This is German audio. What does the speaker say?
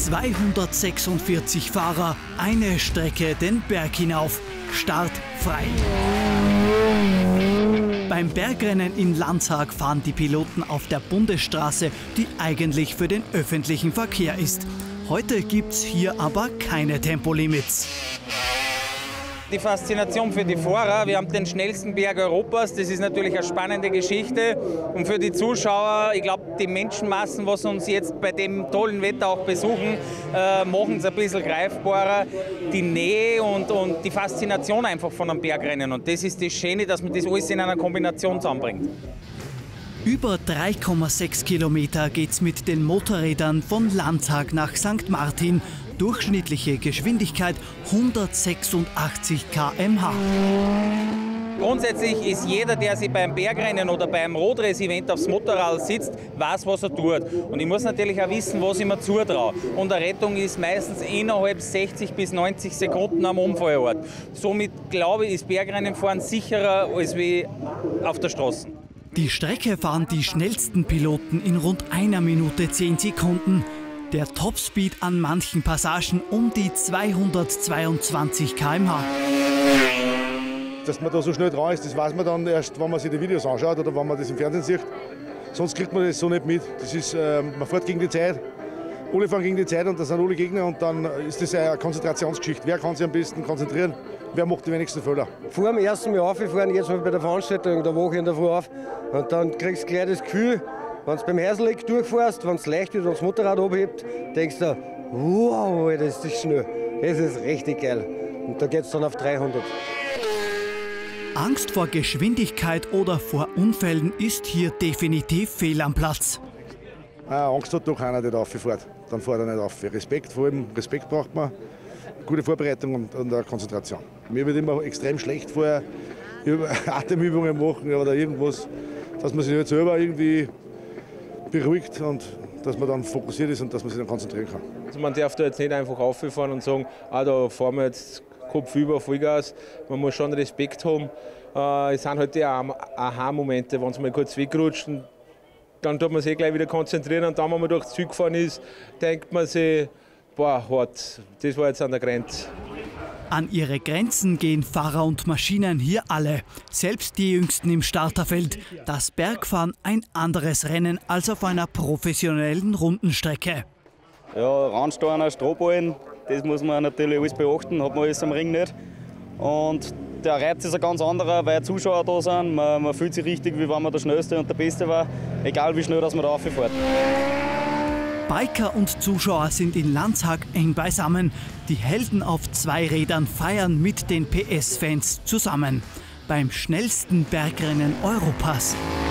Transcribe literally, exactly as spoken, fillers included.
zweihundertsechsundvierzig Fahrer, eine Strecke den Berg hinauf. Start frei. Beim Bergrennen in Landshag fahren die Piloten auf der Bundesstraße, die eigentlich für den öffentlichen Verkehr ist. Heute gibt's hier aber keine Tempolimits. Die Faszination für die Fahrer, wir haben den schnellsten Berg Europas, das ist natürlich eine spannende Geschichte. Und für die Zuschauer, ich glaube, die Menschenmassen, was uns jetzt bei dem tollen Wetter auch besuchen, äh, machen es ein bisschen greifbarer. Die Nähe und, und die Faszination einfach von einem Bergrennen. Und das ist das Schöne, dass man das alles in einer Kombination zusammenbringt. Über drei Komma sechs Kilometer geht's mit den Motorrädern von Landshag nach Sankt Martin. Durchschnittliche Geschwindigkeit hundertsechsundachtzig Kilometer pro Stunde. Grundsätzlich ist jeder, der sich beim Bergrennen oder beim Rodrace-Event aufs Motorrad sitzt, weiß, was er tut. Und ich muss natürlich auch wissen, was ich mir zutraue. Und eine Rettung ist meistens innerhalb sechzig bis neunzig Sekunden am Unfallort. Somit glaube ich, ist Bergrennenfahren sicherer als wie auf der Straße. Die Strecke fahren die schnellsten Piloten in rund einer Minute zehn Sekunden. Der Topspeed an manchen Passagen um die zweihundertzweiundzwanzig Kilometer pro Stunde. Dass man da so schnell dran ist, das weiß man dann erst, wenn man sich die Videos anschaut oder wenn man das im Fernsehen sieht. Sonst kriegt man das so nicht mit. Das ist, äh, man fährt gegen die Zeit. Alle fahren gegen die Zeit und das sind alle Gegner und dann ist das eine Konzentrationsgeschichte. Wer kann sich am besten konzentrieren? Wer macht die wenigsten Fehler? Vor dem ersten Mal aufgefahren, jetzt mal bei der Veranstaltung, da wache ich in der Früh auf und dann kriegst du gleich das Gefühl, wenn du beim Häusleck durchfährst, wenn es leicht wird und das Motorrad abhebt, denkst du, wow, das ist schnell. Das ist richtig geil. Und da geht es dann auf dreihundert. Angst vor Geschwindigkeit oder vor Unfällen ist hier definitiv fehl am Platz. Ah, Angst hat doch keiner, der da rauffährt. Dann fährt er nicht rauf. Respekt, vor allem Respekt braucht man, gute Vorbereitung und, und eine Konzentration. Mir wird immer extrem schlecht vorher Atemübungen machen oder irgendwas, dass man sich nicht selber irgendwie beruhigt und dass man dann fokussiert ist und dass man sich dann konzentrieren kann. Also man darf da jetzt nicht einfach rauffahren und sagen, ah, da fahren wir jetzt Kopf über, Vollgas. Man muss schon Respekt haben. Äh, es sind halt die Aha-Momente, wenn es mal kurz wegrutscht. Und dann tut man sich gleich wieder konzentrieren und dann, wenn man durchs Ziel gefahren ist, denkt man sich, boah, hart, das war jetzt an der Grenze. An ihre Grenzen gehen Fahrer und Maschinen hier alle, selbst die Jüngsten im Starterfeld. Das Bergfahren ein anderes Rennen als auf einer professionellen Rundenstrecke. Ja, Randsteuern, Strohballen, das muss man natürlich alles beachten, hat man alles am Ring nicht. Und der Reiz ist ein ganz anderer, weil Zuschauer da sind. Man, man fühlt sich richtig, wie wenn man der Schnellste und der Beste war, egal wie schnell dass man da rauffährt. Biker und Zuschauer sind in Landshag eng beisammen. Die Helden auf zwei Rädern feiern mit den P S-Fans zusammen. Beim schnellsten Bergrennen Europas.